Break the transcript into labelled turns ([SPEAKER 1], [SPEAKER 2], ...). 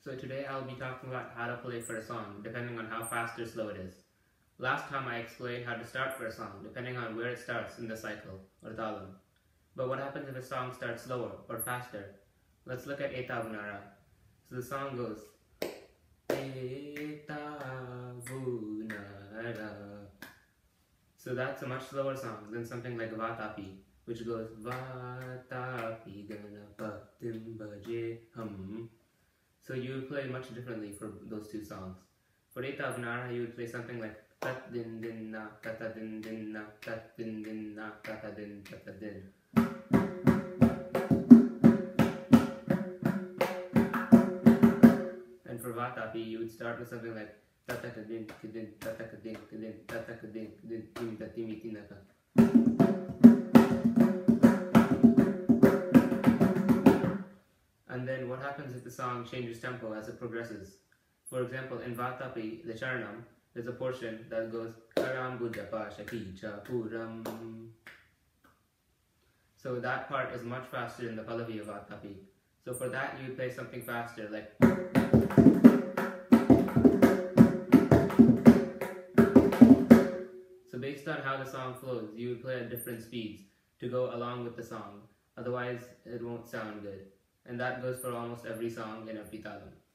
[SPEAKER 1] So today I'll be talking about how to play for a song depending on how fast or slow it is. Last time I explained how to start for a song depending on where it starts in the cycle or talam. But what happens if a song starts slower or faster? Let's look at Eta Vunara. So the song goes Eta Vunara. So that's a much slower song than something like Vatapi, which goes Vatapi Ganapatim Baje Hum. So you would play much differently for those two songs. For Eta Vunara, you would play something like Tat din din na, tata din din na, tat din din na, tata din, tata din. And for Vatapi, you would start with something like tata kadin, kadin, tata kadin, kadin, tata kadin, kadin, timita timitinaka. And then what happens if the song changes tempo as it progresses? For example, in Vatapi, the Charanam, there's a portion that goes Karam Buddhapa Shakicha Puram. So that part is much faster than the Pallavi of Vatapi. So for that you would play something faster like So based on how the song flows, you would play at different speeds to go along with the song. Otherwise it won't sound good. And that goes for almost every song in every talam.